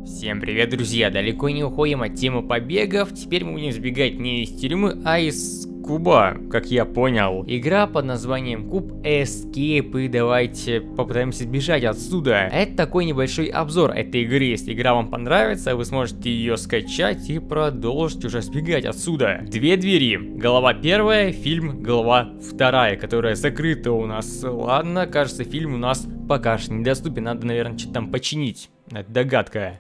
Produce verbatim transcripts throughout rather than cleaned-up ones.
Всем привет, друзья! Далеко не уходим от темы побегов. Теперь мы будем сбегать не из тюрьмы, а из куба, как я понял. Игра под названием Куб Escape, и давайте попытаемся сбежать отсюда. Это такой небольшой обзор этой игры. Если игра вам понравится, вы сможете ее скачать и продолжить уже сбегать отсюда. Две двери. Голова первая, фильм голова вторая, которая закрыта у нас. Ладно, кажется, фильм у нас пока что недоступен. Надо, наверное, что-то там починить. Это догадка.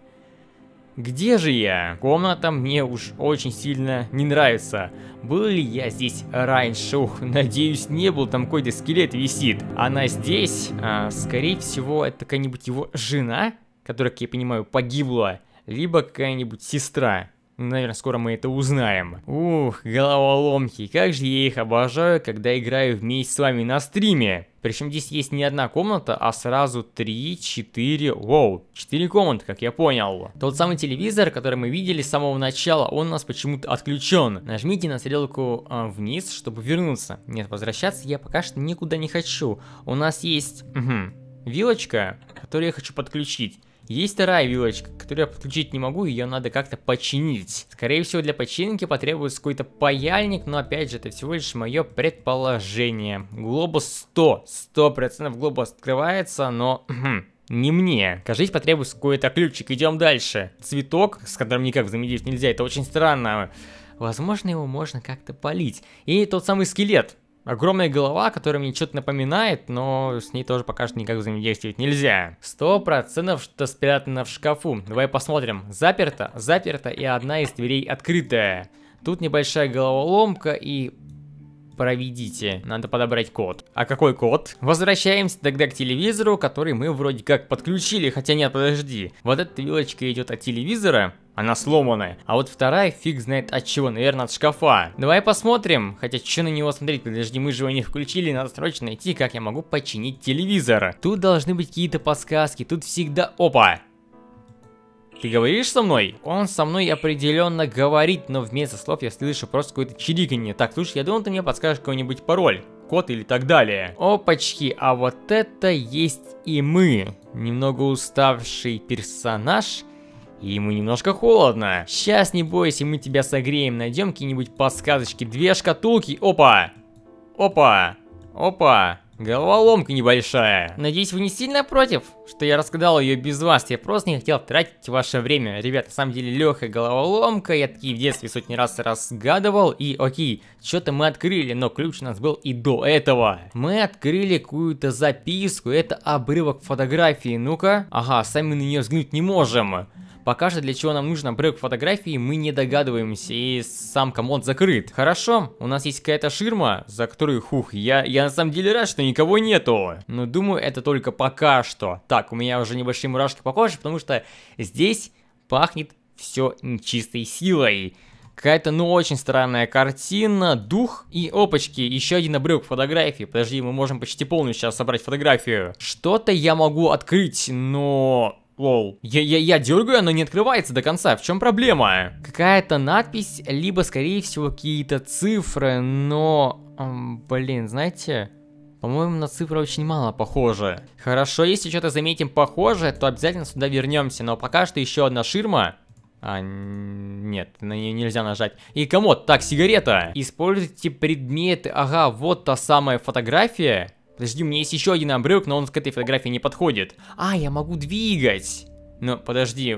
Где же я? Комната мне уж очень сильно не нравится. Был ли я здесь раньше? Ух, надеюсь, не был. Там какой-то скелет висит. Она здесь. А, скорее всего, это какая-нибудь его жена, которая, как я понимаю, погибла. Либо какая-нибудь сестра. Наверное, скоро мы это узнаем. Ух, головоломки. Как же я их обожаю, когда играю вместе с вами на стриме. Причем здесь есть не одна комната, а сразу три, четыре, воу, четыре комнаты, как я понял. Тот самый телевизор, который мы видели с самого начала, он у нас почему-то отключен. Нажмите на стрелку э, вниз, чтобы вернуться. Нет, возвращаться я пока что никуда не хочу. У нас есть угу, вилочка, которую я хочу подключить. Есть вторая вилочка, которую я подключить не могу, ее надо как-то починить. Скорее всего, для починки потребуется какой-то паяльник, но опять же, это всего лишь мое предположение. Глобус сто, сто процентов глобус открывается, но не мне. Кажется, потребуется какой-то ключик. Идем дальше. Цветок, с которым никак взаимодействовать нельзя, это очень странно. Возможно, его можно как-то полить. И тот самый скелет. Огромная голова, которая мне что-то напоминает, но с ней тоже пока что никак взаимодействовать нельзя. Сто процентов что спрятано в шкафу. Давай посмотрим. Заперто, заперто, и одна из дверей открытая. Тут небольшая головоломка и... Проведите. Надо подобрать код. А какой код? Возвращаемся тогда к телевизору, который мы вроде как подключили. Хотя нет, подожди. Вот эта вилочка идет от телевизора. Она сломанная. А вот вторая фиг знает от чего. Наверное, от шкафа. Давай посмотрим. Хотя, что на него смотреть? Подожди, мы же его не включили. Надо срочно найти, как я могу починить телевизор. Тут должны быть какие-то подсказки. Тут всегда... Опа! Ты говоришь со мной? Он со мной определенно говорит, но вместо слов я слышу просто какое-то чириканье. Так, слушай, я думал, ты мне подскажешь какой-нибудь пароль, код или так далее. Опачки, а вот это есть и мы. Немного уставший персонаж, и ему немножко холодно. Сейчас, не бойся, мы тебя согреем. Найдем какие-нибудь подсказочки. Две шкатулки. Опа! Опа! Опа! Головоломка небольшая. Надеюсь, вы не сильно против, что я рассказал ее без вас. Я просто не хотел тратить ваше время. Ребята, на самом деле легкая головоломка. Я такие в детстве сотни раз разгадывал. И окей, что-то мы открыли, но ключ у нас был и до этого. Мы открыли какую-то записку. Это обрывок фотографии. Ну-ка. Ага, сами на нее взглянуть не можем. Пока что для чего нам нужен обрывок фотографии, мы не догадываемся, и сам комод закрыт. Хорошо, у нас есть какая-то ширма, за которую, хух, я, я на самом деле рад, что никого нету. Но думаю, это только пока что. Так, у меня уже небольшие мурашки по коже, потому что здесь пахнет все нечистой силой. Какая-то, ну, очень странная картина, дух и, опачки, еще один обрывок фотографии. Подожди, мы можем почти полную сейчас собрать фотографию. Что-то я могу открыть, но... Лол. Я, я, я дергаю, оно не открывается до конца. В чем проблема? Какая-то надпись, либо, скорее всего, какие-то цифры, но... Эм, блин, знаете... По-моему, на цифры очень мало похоже. Хорошо, если что-то заметим похоже, то обязательно сюда вернемся. Но пока что еще одна ширма. А, нет, на нее нельзя нажать. И комод, так, сигарета. Используйте предметы. Ага, вот та самая фотография. Подожди, у меня есть еще один обрывок, но он к этой фотографии не подходит. А, я могу двигать. Ну, подожди.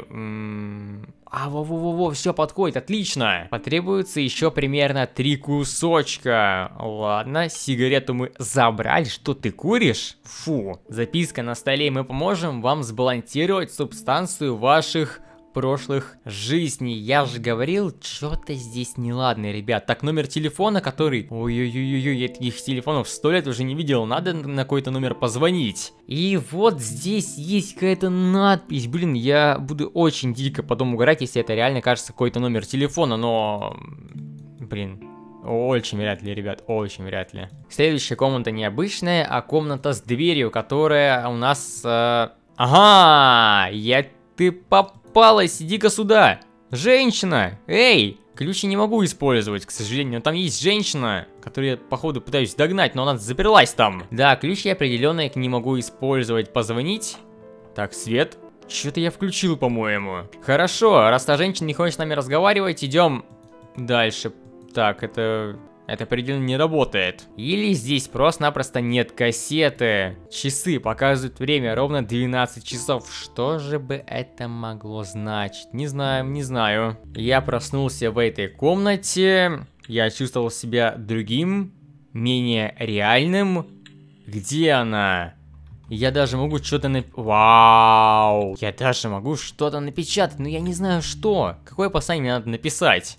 А, во-во-во-во, все подходит, отлично. Потребуется еще примерно три кусочка. Ладно, сигарету мы забрали. Что, ты куришь? Фу. Записка на столе. Мы поможем вам сбалансировать субстанцию ваших... прошлых жизней. Я же говорил, что-то здесь неладное, ребят. Так, номер телефона, который... Ой-ой-ой-ой, я таких телефонов сто лет уже не видел. Надо на какой-то номер позвонить. И вот здесь есть какая-то надпись. Блин, я буду очень дико потом угорать, если это реально кажется какой-то номер телефона, но... Блин... Очень вряд ли, ребят, очень вряд ли. Следующая комната необычная, а комната с дверью, которая у нас... Э... Ага, я... Ты попалась, иди-ка сюда. Женщина, эй! Ключи не могу использовать, к сожалению, но там есть женщина, которую я, походу, пытаюсь догнать, но она заперлась там. Да, ключ я определенно не могу использовать. Позвонить. Так, свет. Что-то я включил, по-моему. Хорошо, раз та женщина не хочет с нами разговаривать, идем дальше. Так, это... Это определенно не работает. Или здесь просто-напросто нет кассеты. Часы показывают время ровно двенадцать часов. Что же бы это могло значить? Не знаю, не знаю. Я проснулся в этой комнате. Я чувствовал себя другим, менее реальным. Где она? Я даже могу что-то нап... Вау! Я даже могу что-то напечатать, но я не знаю что. Какое послание мне надо написать?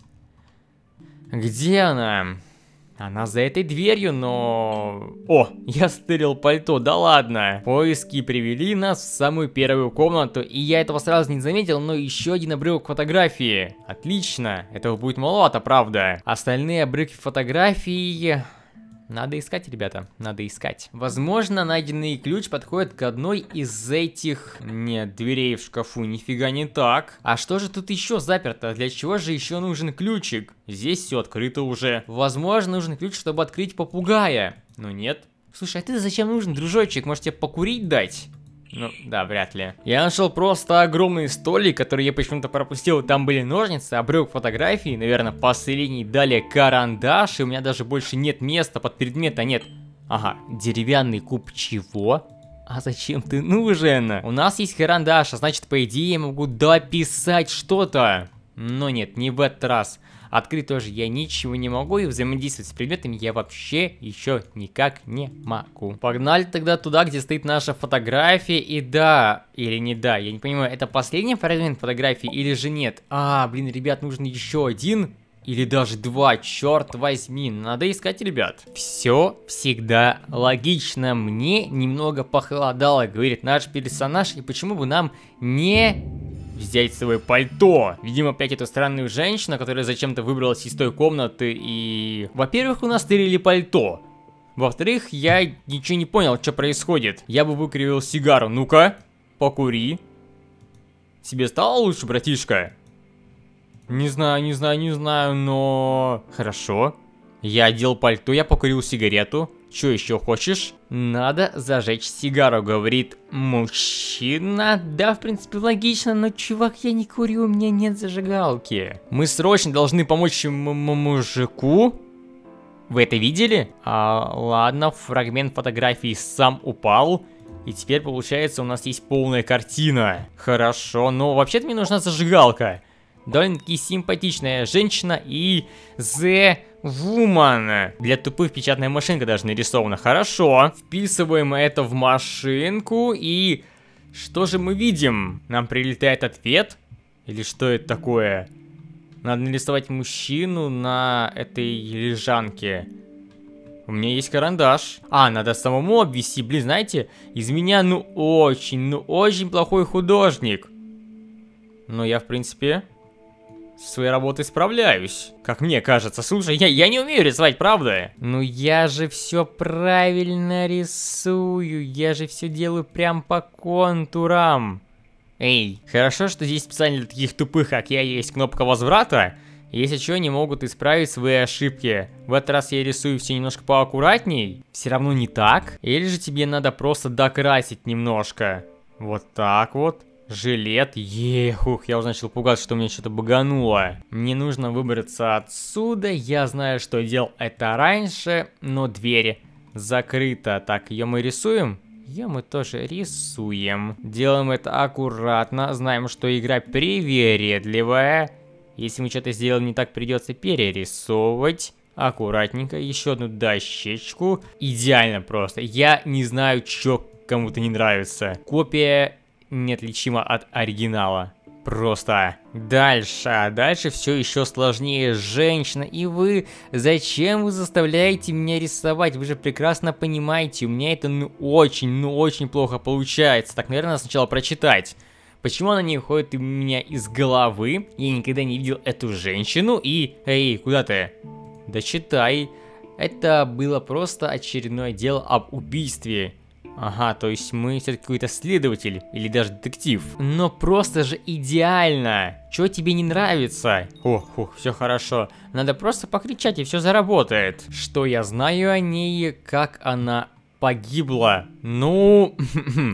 Где она? Она за этой дверью, но... О, я стырил пальто, да ладно. Поиски привели нас в самую первую комнату, и я этого сразу не заметил, но еще один обрывок фотографии. Отлично, этого будет маловато, правда. Остальные обрывки фотографий... Надо искать, ребята, надо искать. Возможно, найденный ключ подходит к одной из этих... Нет, дверей в шкафу, нифига не так. А что же тут еще заперто? Для чего же еще нужен ключик? Здесь все открыто уже. Возможно, нужен ключ, чтобы открыть попугая. Но нет. Слушай, а ты зачем нужен, дружочек? Может, тебе покурить дать? Ну, да, вряд ли. Я нашел просто огромный столик, который я почему-то пропустил. Там были ножницы, обрывок фотографий, наверное, последний. Далее карандаш, и у меня даже больше нет места под предмет, а нет. Ага, деревянный куб чего? А зачем ты нужен? У нас есть карандаш, а значит, по идее, я могу дописать что-то. Но нет, не в этот раз. Открыть тоже я ничего не могу, и взаимодействовать с предметами я вообще еще никак не могу. Погнали тогда туда, где стоит наша фотография, и да, или не да, я не понимаю, это последний фрагмент фотографии или же нет? А, блин, ребят, нужен еще один или даже два, черт возьми, надо искать, ребят. Все всегда логично, мне немного похолодало, говорит наш персонаж, и почему бы нам не... взять с собой пальто. Видимо, опять эту странную женщину, которая зачем-то выбралась из той комнаты и... Во-первых, у нас стырили пальто. Во-вторых, я ничего не понял, что происходит. Я бы выкривил сигару. Ну-ка, покури. Тебе стало лучше, братишка? Не знаю, не знаю, не знаю, но... Хорошо. Я одел пальто, я покурил сигарету. Что еще хочешь? Надо зажечь сигару, говорит мужчина. Да, в принципе, логично, но, чувак, я не курю, у меня нет зажигалки. Мы срочно должны помочь мужику. Вы это видели? А, ладно, фрагмент фотографии сам упал. И теперь, получается, у нас есть полная картина. Хорошо, но вообще-то мне нужна зажигалка. Довольно-таки симпатичная женщина и The Woman. Для тупых печатная машинка даже нарисована. Хорошо. Вписываем это в машинку. И что же мы видим? Нам прилетает ответ? Или что это такое? Надо нарисовать мужчину на этой лежанке. У меня есть карандаш. А, надо самому обвести. Блин, знаете, из меня ну очень, ну очень плохой художник. Но я, в принципе... со своей работой справляюсь, как мне кажется. Слушай, я, я не умею рисовать, правда? Ну я же все правильно рисую, я же все делаю прям по контурам. Эй, хорошо, что здесь специально для таких тупых, как я, есть кнопка возврата. Если что, они могут исправить свои ошибки. В этот раз я рисую все немножко поаккуратней. Все равно не так. Или же тебе надо просто докрасить немножко. Вот так вот. Жилет, ехух, я уже начал пугаться, что у меня что-то багануло. Мне нужно выбраться отсюда, я знаю, что делал это раньше, но дверь закрыта. Так, ее мы рисуем? Ее мы тоже рисуем. Делаем это аккуратно, знаем, что игра привередливая. Если мы что-то сделали не так, придется перерисовывать. Аккуратненько, еще одну дощечку. Идеально просто, я не знаю, что кому-то не нравится. Копия... неотличимо от оригинала. Просто. Дальше. Дальше все еще сложнее. Женщина. И вы... Зачем вы заставляете меня рисовать? Вы же прекрасно понимаете. У меня это ну очень, ну очень плохо получается. Так, наверное, сначала прочитать. Почему она не уходит у меня из головы? Я никогда не видел эту женщину. И... Эй, куда ты? Да читай. Это было просто очередное дело об убийстве. Ага, то есть мы все-таки какой-то следователь или даже детектив. Но просто же идеально. Чего тебе не нравится? Ох, ох, все хорошо. Надо просто покричать, и все заработает. Что я знаю о ней, как она погибла? Ну,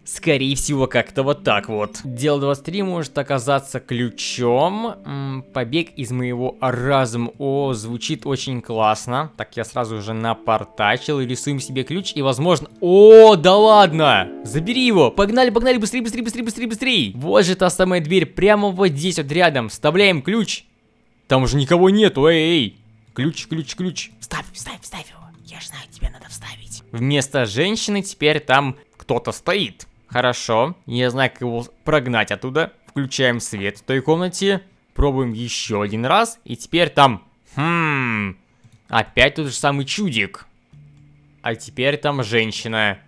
Скорее всего, как-то вот так вот. Дело двадцать три может оказаться ключом. М-м, побег из моего разума. О, звучит очень классно. Так, я сразу же напортачил. Рисуем себе ключ и, возможно... О, да ладно! Забери его! Погнали, погнали, быстрее, быстрее, быстрее, быстрее, быстрее! Вот же та самая дверь, прямо вот здесь вот рядом. Вставляем ключ. Там уже никого нету, эй, эй! Ключ, ключ, ключ. Вставь, вставь, вставь его. Я же знаю, тебе надо вставить. Вместо женщины теперь там кто-то стоит. Хорошо, я знаю, как его прогнать оттуда. Включаем свет в той комнате. Пробуем еще один раз. И теперь там... Хм... Опять тот же самый чудик. А теперь там женщина.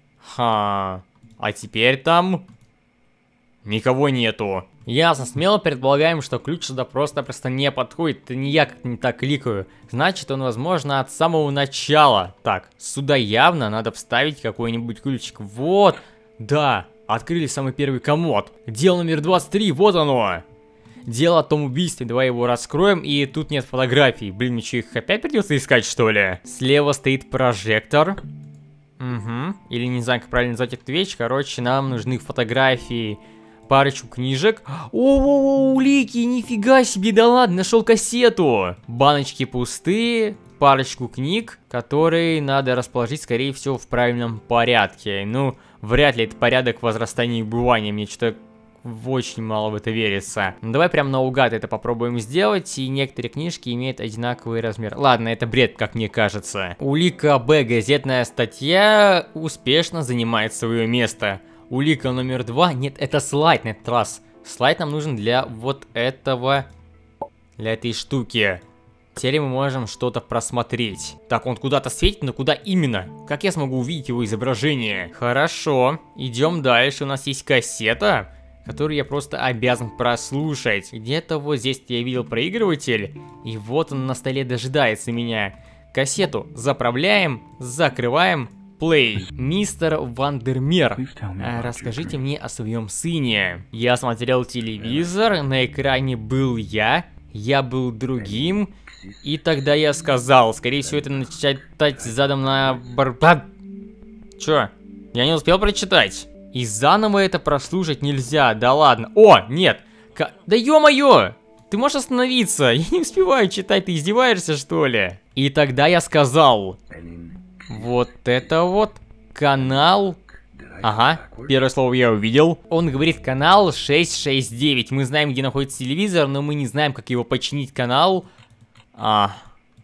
Ха... А теперь там... Никого нету. Ясно, смело предполагаем, что ключ сюда просто-просто не подходит. Это не я как-то не так кликаю. Значит, он, возможно, от самого начала. Так, сюда явно надо вставить какой-нибудь ключик. Вот... Да, открыли самый первый комод. Дело номер двадцать три, вот оно. Дело о том убийстве, давай его раскроем. И тут нет фотографий. Блин, мне что, их опять придется искать, что ли? Слева стоит прожектор. Угу. Или не знаю, как правильно назвать эту вещь. Короче, нам нужны фотографии. Парочку книжек. О, улики, нифига себе, да ладно, нашел кассету. Баночки пустые. Парочку книг, которые надо расположить, скорее всего, в правильном порядке. Ну, вряд ли это порядок возрастания и убывания. Мне что-то очень мало в это верится. Ну, давай прям наугад это попробуем сделать. И некоторые книжки имеют одинаковый размер. Ладно, это бред, как мне кажется. Улика Б, газетная статья, успешно занимает свое место. Улика номер два. Нет, это слайд на этот раз. Слайд нам нужен для вот этого... Для этой штуки. Теперь мы можем что-то просмотреть. Так, он куда-то светит, но куда именно? Как я смогу увидеть его изображение? Хорошо, идем дальше. У нас есть кассета, которую я просто обязан прослушать. Где-то вот здесь я видел проигрыватель, и вот он на столе дожидается меня. Кассету заправляем, закрываем, плей. Мистер Вандермер, расскажите мне о своем сыне. Я смотрел телевизор, на экране был я, я был другим. И тогда я сказал, скорее всего, это начать читать задом на бар... А! Чё? Я не успел прочитать. И заново это прослушать нельзя, да ладно. О, нет. К... Да ё-моё! Ты можешь остановиться? Я не успеваю читать, ты издеваешься, что ли? И тогда я сказал... Вот это вот канал... Ага, первое слово я увидел. Он говорит канал шесть шесть девять. Мы знаем, где находится телевизор, но мы не знаем, как его починить канал... А,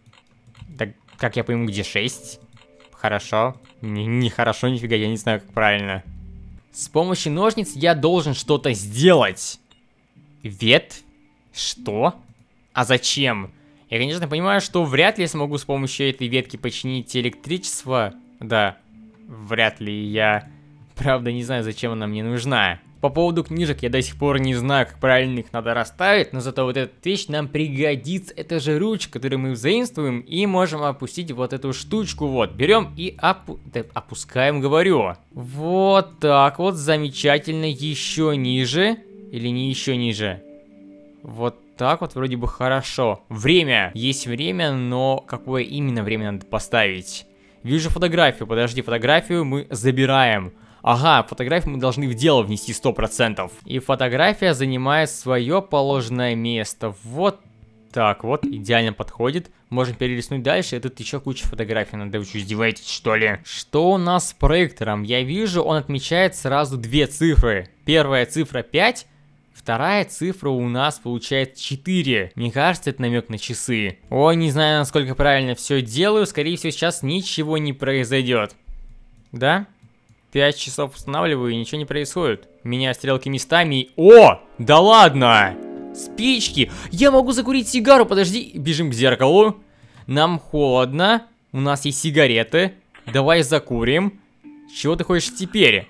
так, как я пойму, где шесть? Хорошо. Нехорошо, не нифига, я не знаю, как правильно. С помощью ножниц я должен что-то сделать. Ветвь? Что? А зачем? Я, конечно, понимаю, что вряд ли я смогу с помощью этой ветки починить электричество. Да, вряд ли я... Правда, не знаю, зачем она мне нужна. По поводу книжек я до сих пор не знаю, как правильно их надо расставить, но зато вот эта вещь нам пригодится. Это же ручка, которую мы заимствуем, и можем опустить вот эту штучку. Вот, берем и опу... да, опускаем, говорю. Вот так вот, замечательно. Еще ниже. Или не еще ниже? Вот так вот, вроде бы хорошо. Время. Есть время, но какое именно время надо поставить? Вижу фотографию. Подожди, фотографию мы забираем. Ага, фотографию мы должны в дело внести сто процентов. И фотография занимает свое положенное место. Вот так вот, идеально подходит. Можем перелистнуть дальше, и тут еще куча фотографий. Надо, вы что, издеваетесь, что ли? Что у нас с проектором? Я вижу, он отмечает сразу две цифры. Первая цифра пять, вторая цифра у нас получается четыре. Мне кажется, это намек на часы. Ой, не знаю, насколько правильно все делаю. Скорее всего, сейчас ничего не произойдет. Да? пять часов устанавливаю, и ничего не происходит. Меняю стрелки местами и... О! Да ладно! Спички! Я могу закурить сигару, подожди. Бежим к зеркалу. Нам холодно. У нас есть сигареты. Давай закурим. Чего ты хочешь теперь?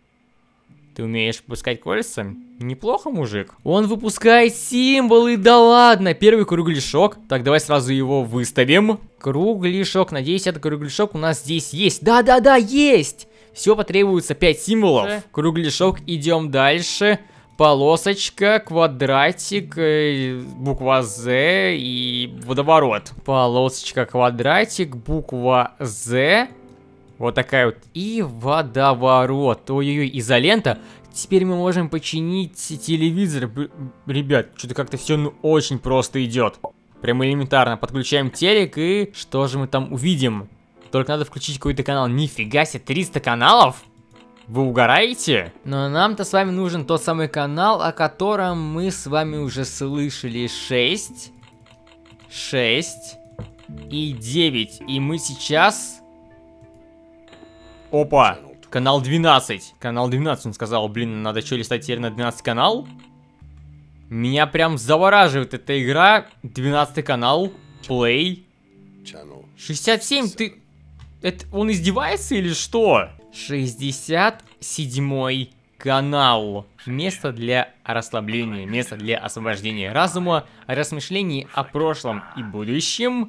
Ты умеешь выпускать кольца? Неплохо, мужик. Он выпускает символы, да ладно. Первый кругляшок. Так, давай сразу его выставим. Кругляшок. Надеюсь, этот кругляшок у нас здесь есть. Да-да-да, есть! Все, потребуется пять символов. Кругляшок, идем дальше. Полосочка, квадратик, э, буква З и водоворот. Полосочка, квадратик, буква З. Вот такая вот. И водоворот. Ой-ой-ой, изолента. Теперь мы можем починить телевизор. Б ребят, что-то как-то все ну, очень просто идет. Прям элементарно. Подключаем телек и что же мы там увидим? Только надо включить какой-то канал. Нифига себе, триста каналов? Вы угораете? Но нам-то с вами нужен тот самый канал, о котором мы с вами уже слышали. шесть, шесть и девять. И мы сейчас... Опа! Канал двенадцать. Канал двенадцать, он сказал. Блин, надо что, листать теперь на двенадцатый канал? Меня прям завораживает эта игра. двенадцатый канал. Play. шестьдесят семь, ты... Это он издевается или что? шестьдесят седьмой канал. Место для расслабления, место для освобождения разума, размышлений о прошлом и будущем.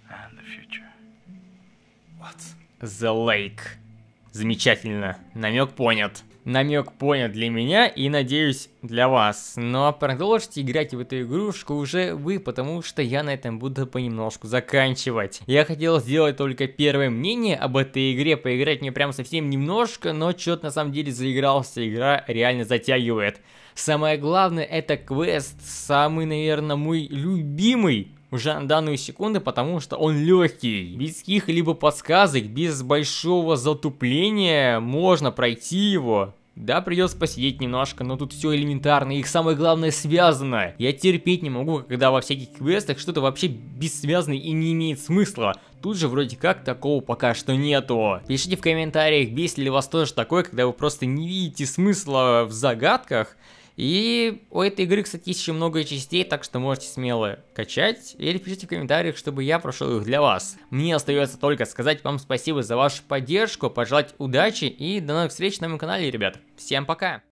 The Lake. Замечательно. Намек понят. Намек понят для меня и, надеюсь, для вас. Но продолжите играть в эту игрушку уже вы, потому что я на этом буду понемножку заканчивать. Я хотел сделать только первое мнение об этой игре, поиграть мне прям совсем немножко, но что-то на самом деле заигрался, игра реально затягивает. Самое главное, это квест, самый, наверное, мой любимый уже на данную секунду, потому что он легкий. Без каких-либо подсказок, без большого затупления можно пройти его. Да, придется посидеть немножко, но тут все элементарно, их самое главное связано. Я терпеть не могу, когда во всяких квестах что-то вообще бессвязное и не имеет смысла. Тут же вроде как такого пока что нету. Пишите в комментариях, бесит ли вас тоже такое, когда вы просто не видите смысла в загадках. И у этой игры, кстати, есть еще много частей, так что можете смело качать или пишите в комментариях, чтобы я прошел их для вас. Мне остается только сказать вам спасибо за вашу поддержку, пожелать удачи и до новых встреч на моем канале, ребят. Всем пока!